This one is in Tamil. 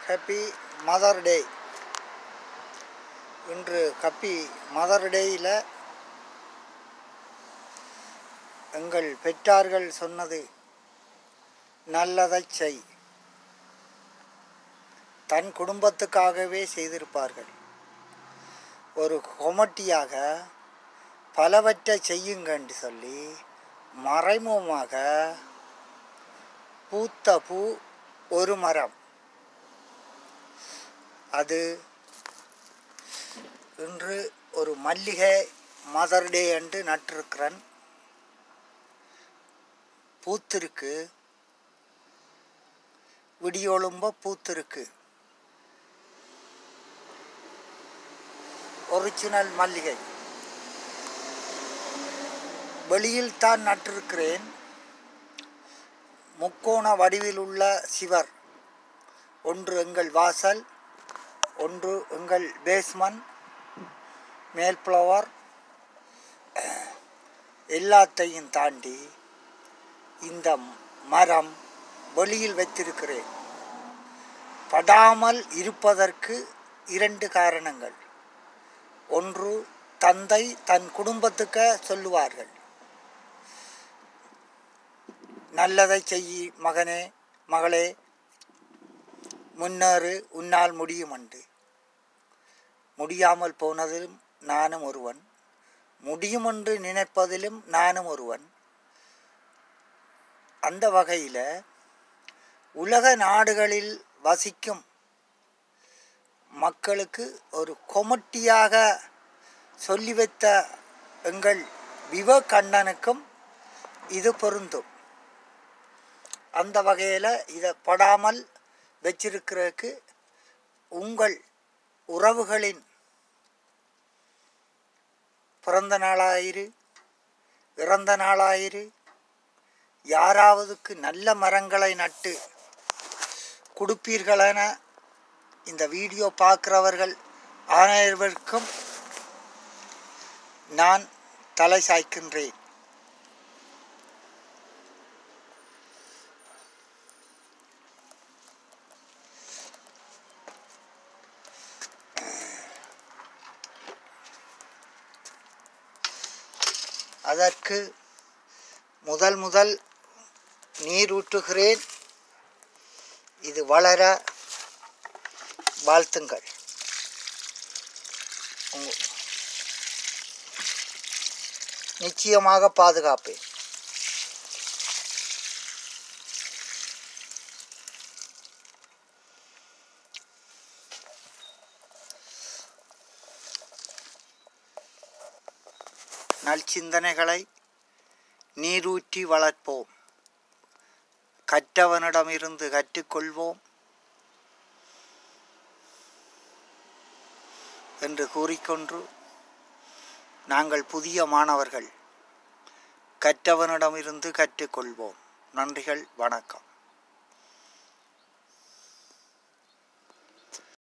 ஹாப்பி மதர் டே. இன்று ஹாப்பி மதர் டேயில் எங்கள் பெற்றார்கள் சொன்னது நல்லதை செய். தன் குடும்பத்துக்காகவே செய்திருப்பார்கள். ஒரு கொமட்டியாக பலவற்றை செய்யுங்கன்னு சொல்லி மறைமுகமாக பூத்த பூ ஒரு மரம். அது இன்று ஒரு மல்லிகை மதர் டே என்று நட்டிருக்கிறேன். பூத்திருக்கு, விடியொழும்ப பூத்திருக்கு. ஒரிஜினல் மல்லிகை. வெளியில் தான் நட்டிருக்கிறேன். முக்கோண வடிவில் உள்ள சிவர், ஒன்று எங்கள் வாசல், ஒன்று எங்கள் பேஸ்மெண்ட், மேல் ஃப்ளவர், எல்லாத்தையும் தாண்டி இந்த மரம் வெளியில் வைத்திருக்கிறேன். படாமல் இருப்பதற்கு இரண்டு காரணங்கள். ஒன்று, தந்தை தன் குடும்பத்துக்கு சொல்லுவார்கள், நல்லதை செய் மகனே, மகளே, முன்னேறு, உன்னால் முடியும் என்று. முடியாமல் போனதிலும் நானும் ஒருவன், முடியும் என்று நினைப்பதிலும் நானும் ஒருவன். அந்த வகையில் உலக நாடுகளில் வசிக்கும் மக்களுக்கு ஒரு கொமட்டியாக சொல்லி வைத்த எங்கள் விவேகண்ணனுக்கும் இது பொருந்தும். அந்த வகையில் இதை படாமல் வச்சிருக்கிறதுக்கு உங்கள் உறவுகளின் பிறந்த நாளாயிரு, இறந்த நாளாயிரு, யாராவதுக்கு நல்ல மரங்களை நட்டு கொடுப்பீர்களென இந்த வீடியோ பார்க்குறவர்கள் அனைவருக்கும் நான் தலை சாய்க்கின்றேன். அதற்கு முதல் நீர் ஊற்றுகிறேன். இது வளர வாழ்த்துங்கள். நிச்சயமாக பாதுகாப்பேன். நற்சிந்தனைகளை நீரூற்றி வளர்ப்போம். கற்றவனிடமிருந்து கற்றுக்கொள்வோம் என்று கூறிக்கொண்டு, நாங்கள் புதிய மாணவர்கள், கற்றவனிடமிருந்து கற்றுக்கொள்வோம். நன்றிகள், வணக்கம்.